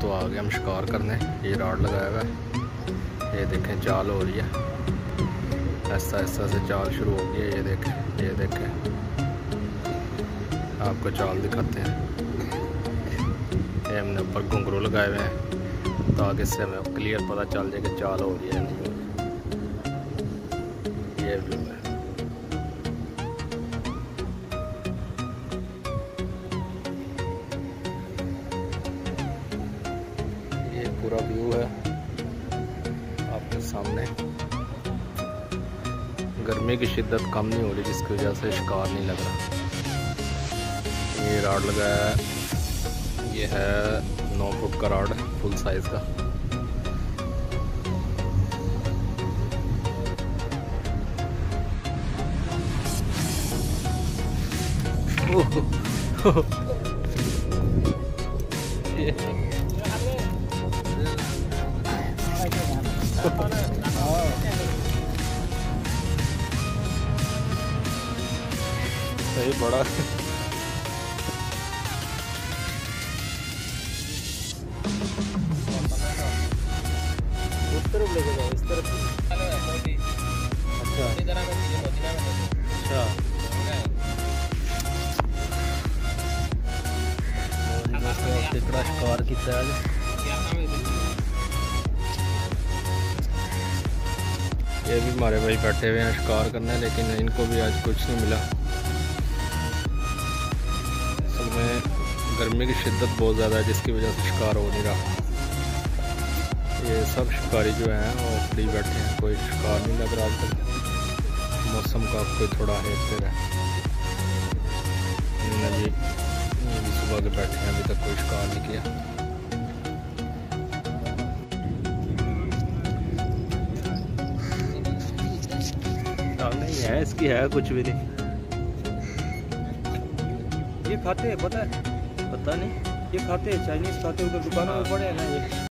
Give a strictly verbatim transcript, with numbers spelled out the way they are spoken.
तो आ गए हम शिकार करने। ये रॉड लगाया हुआ है, ये देखें चाल हो रही है, ऐसा ऐसा से चाल शुरू हो गई है। ये देखें ये देखें आपको चाल दिखाते हैं। ये हमने ऊपर घुंघरू लगाए हुए हैं ताकि इससे हमें क्लियर पता चल जाए कि चाल हो रही है नहीं हो रही। ये व्यू है, ये पूरा व्यू है आपके सामने। गर्मी की शिद्दत कम नहीं हो रही जिसकी वजह से शिकार नहीं लग रहा। ये रॉड लगाया है, ये है नौ फुट का रॉड फुल साइज का। सही बड़ा उस तरफ लेके जाओ, इस तरफ। अच्छा अच्छा टिकड़ा शिकार किया है। ये भी हमारे भाई बैठे हुए हैं शिकार करने, लेकिन इनको भी आज कुछ नहीं मिला। असल में गर्मी की शिद्दत बहुत ज़्यादा है जिसकी वजह से शिकार हो नहीं रहा। ये सब शिकारी जो हैं वो फ्री बैठे हैं, कोई शिकार नहीं लग रहा आजकल। मौसम का कोई थोड़ा हेर फेर है। इन्होंने भी ये भी सुबह के बैठे हैं, अभी तक कोई शिकार नहीं किया। नहीं है, इसकी है कुछ भी नहीं। ये खाते हैं, पता है? पता नहीं, ये खाते हैं, चाइनीज खाते हैं, उधर दुकानों में पड़े हैं ना ये।